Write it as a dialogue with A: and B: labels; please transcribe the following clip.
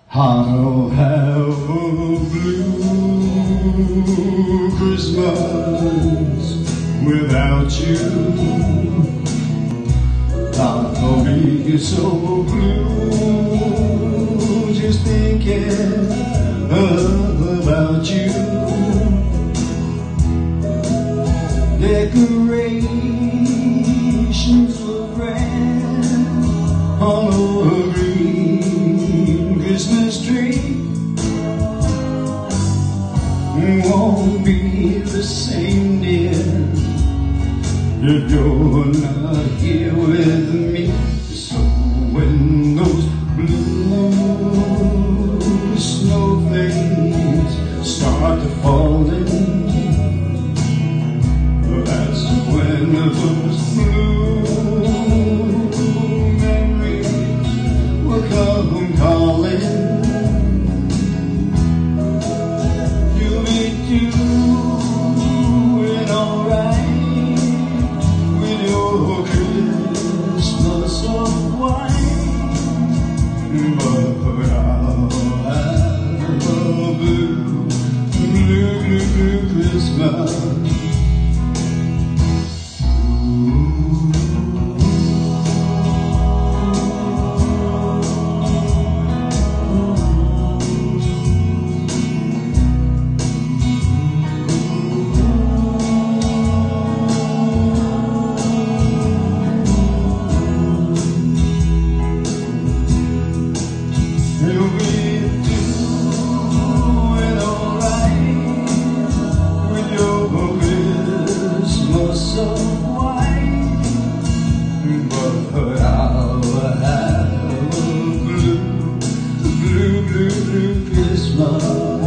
A: I'll have a blue Christmas without you. I'll be so blue just thinking about you. Decorations were grand on a green Christmas tree. Won't be the same, dear, if you're not here with me. So when those blue snowflakes start to fall in, that's when those blue memories will come calling. You'll be doing alright with your Christmas of wine, but I'll have a blue Christmas. You'll be doing alright with your Christmas of wine, but I'll have a blue Christmas.